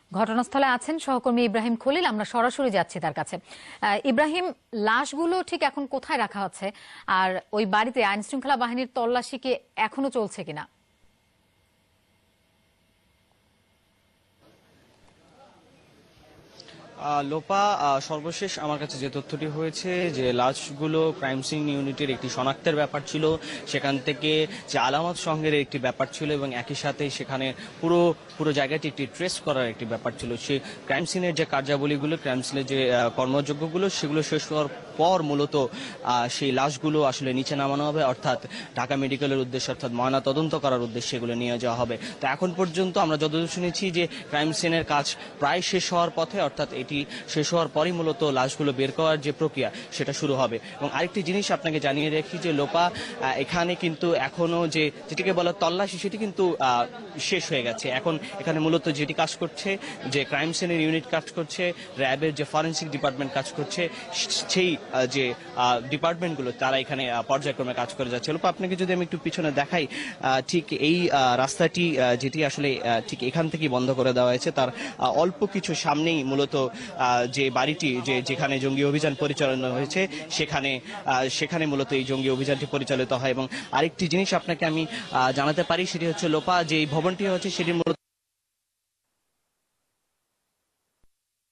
ঘটনাস্থলে আছেন সহকর্মী ইব্রাহিম খলিল। আমরা সরাসরি যাচ্ছি তার কাছে। ইব্রাহিম, লাশগুলো ঠিক এখন কোথায় রাখা হচ্ছে, আর ওই বাড়িতে আইন শৃঙ্খলা বাহিনীর তল্লাশি কি এখনো চলছে কিনা? লোপা, সর্বশেষ আমার কাছে যে তথ্যটি হয়েছে যে লাশগুলো ক্রাইম সিন ইউনিটের একটি শনাক্তের ব্যাপার ছিল, সেখান থেকে যে আলামত সংগ্রহের একটি ব্যাপার ছিল এবং একই সাথে সেখানে পুরো জায়গাটি একটি ট্রেস করার একটি ব্যাপার ছিল। সে ক্রাইম সিনের যে কার্যাবলীগুলো, ক্রাইম সিনের যে কর্মযোগ্যগুলো, সেগুলো শেষ হওয়ার পর মূলত সেই লাশগুলো আসলে নিচে নামানো হবে, অর্থাৎ ঢাকা মেডিকেলের উদ্দেশ্যে, অর্থাৎ ময়না তদন্ত করার উদ্দেশ্যে এগুলো নিয়ে যাওয়া হবে। তো এখন পর্যন্ত আমরা যতদূর শুনেছি যে ক্রাইম সিনের কাজ প্রায় শেষ হওয়ার পথে, অর্থাৎ এটি শেষ হওয়ার পরই মূলত লাশগুলো বের করার যে প্রক্রিয়া সেটা শুরু হবে। এবং আরেকটি জিনিস আপনাকে জানিয়ে রাখি যে লোপা, এখানে কিন্তু এখনো যেটিকে বলা তল্লাশি, সেটি কিন্তু শেষ হয়ে গেছে। এখন এখানে মূলত যেটি কাজ করছে, যে ক্রাইম সিনের ইউনিট কাজ করছে, র্যাবের যে ফরেন্সিক ডিপার্টমেন্ট কাজ করছে, সেই যে ডিপার্টমেন্টগুলো তারা এখানে পর্যায়ক্রমে কাজ করে যাচ্ছে। লোপা, আপনাকে যদি আমি একটু পিছনে দেখাই, ঠিক এই রাস্তাটি যেটি আসলে ঠিক এখান থেকেই বন্ধ করে দেওয়া হয়েছে, তার অল্প কিছু সামনেই মূলত যে বাড়িটি যেখানে জঙ্গি অভিযান পরিচালনা হয়েছে, সেখানে মূলত এই জঙ্গি অভিযানটি পরিচালিত হয়। এবং আরেকটি জিনিস আপনাকে আমি জানাতে পারি, সেটি হচ্ছে লোপা, যে এই ভবনটি হচ্ছে সেটি মূলত।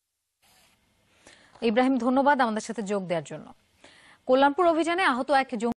ইব্রাহিম, ধন্যবাদ আমাদের সাথে যোগ দেওয়ার জন্য। কল্যাণপুর অভিযানে আহত এক